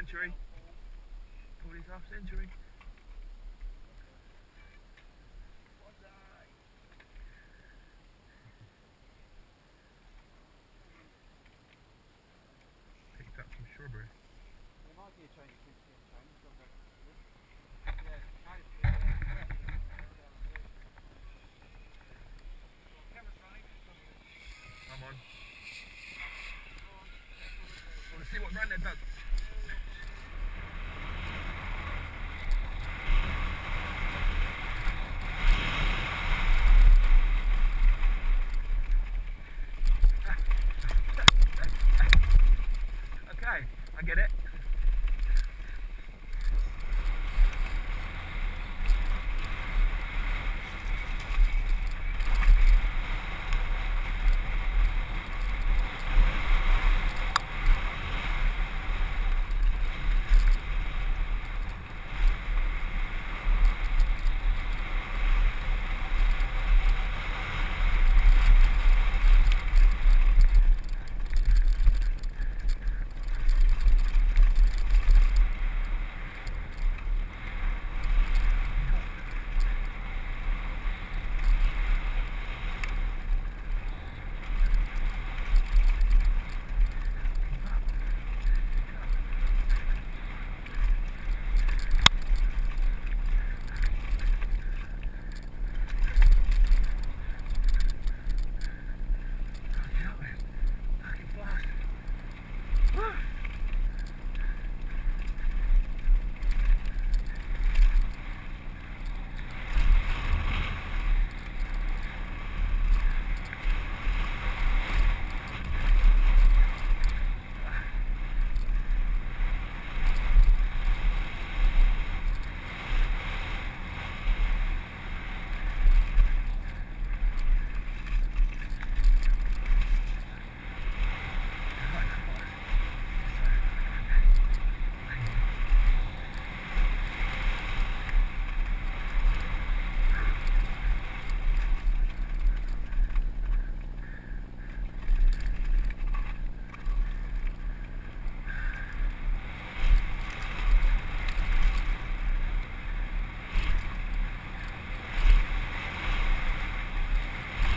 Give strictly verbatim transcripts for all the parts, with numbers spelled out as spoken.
century. Call this half century. Picked up some strawberry. There might be a change of change. I'm on. I want to see what Grandad does. Okay, I get it.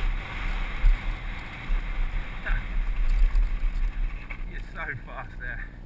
So fast there.